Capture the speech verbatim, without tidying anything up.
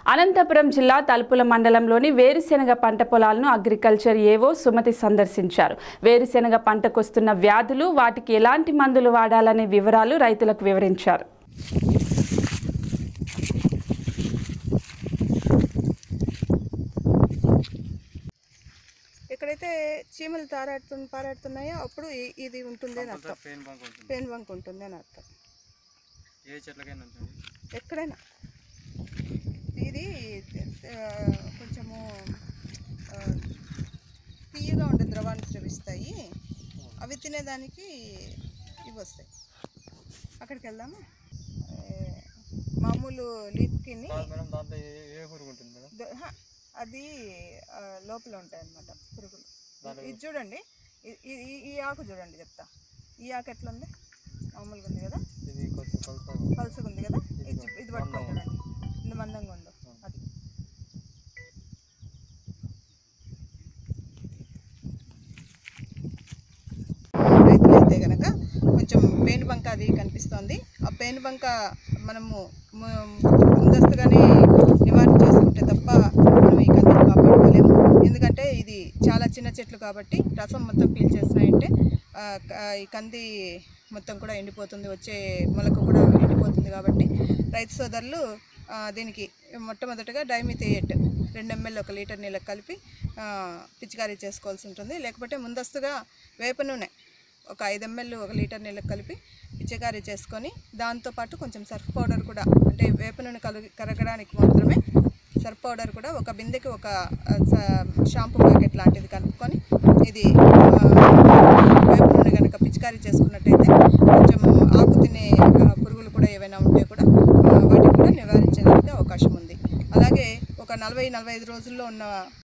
అనంతపురం జిల్లా తలుపుల మండలంలోని వేరుశెనగ పంట పొలాలను అగ్రికల్చర్ ఏవో సుమతి సందర్శించారు. వేరుశెనగ పంటకొస్తున్న వ్యాధులు, వాటికి ఎలాంటి మందులు వాడాలనే వివరాలు రైతులకు వివరించారు. ఎక్కడైతే చీమలు తారాడుతు పారాడుతున్నాయో అప్పుడు ఇది ఉంటుంది అని అర్థం. పెయిన్ బంక్ ఉంటుంది అని అర్థం. ఎక్కడైనా ఇది కొంచెము తీయగా ఉండే ద్రవాన్ని స్రవిస్తాయి. అవి తినేదానికి ఇవి వస్తాయి. అక్కడికి వెళ్దామా? మామూలు లీఫ్కి అది లోపల ఉంటాయి అన్నమాట పురుగులు. ఇది చూడండి, ఈ ఆకు చూడండి, చెప్తా. ఈ ఆకు ఎట్లా ఉంది? మామూలుగా ఉంది కదా, పలుసుగా ఉంది కదా. ఇది ఇది పట్టుకొని చూడండి, ఇంత మందంగా ఉందో అది. రైతులు అయితే కనుక కొంచెం పెయిన్ బంక అది కనిపిస్తోంది. ఆ పెయిన్ బంక మనము ముందస్తుగానే నివారణ చేసుకుంటే తప్ప మనం ఈ కందిని కాపాడుకోలేము. ఎందుకంటే ఇది చాలా చిన్న చెట్లు కాబట్టి రసం మొత్తం పీల్చేస్తున్నాయంటే ఈ కంది మొత్తం కూడా ఎండిపోతుంది, వచ్చే మొలక కూడా ఎండిపోతుంది. కాబట్టి రైతు సోదరులు దీనికి మొట్టమొదటిగా డైమిథియేట్ రెండు ఎంఎల్ ఒక లీటర్ నీళ్ళకి కలిపి పిచికారీ చేసుకోవాల్సి ఉంటుంది. లేకపోతే ముందస్తుగా వేప నూనె ఒక ఐదు ఎంఎల్ ఒక లీటర్ నీళ్ళకి కలిపి పిచికారీ చేసుకొని, దాంతోపాటు కొంచెం సర్ఫ్ పౌడర్ కూడా, అంటే వేప నూనె కలుగు కరగడానికి మాత్రమే సర్ఫ్ పౌడర్ కూడా ఒక బిందెకి ఒక షాంపూ ప్యాకెట్ లాంటిది కలుపుకొని, ఇది వేప నూనె కనుక పిచికారీ చేసుకున్నట్టయితే కొంచెం ఆకు తినే పురుగులు కూడా ఏవైనా ఉంటే కూడా వాటిని కూడా నివారించడానికి అవకాశం ఉంది. అలాగే ఒక నలభై నలభై ఐదు రోజుల్లో ఉన్న